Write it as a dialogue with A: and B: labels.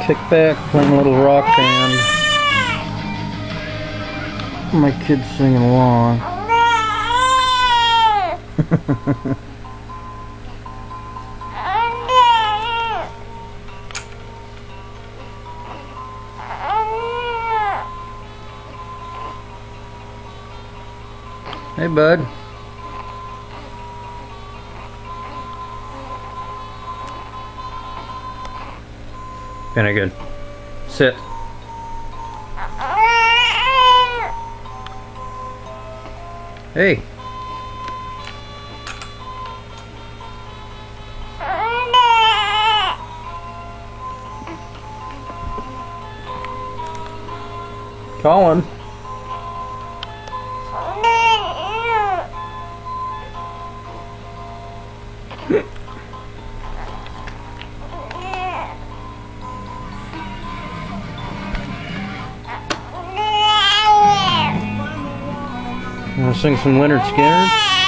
A: Kick back, playing a little rock band. My kids singing along. Hey, bud. Kinda good. Sit. Hey. Collin. Want to sing some Leonard Skinner?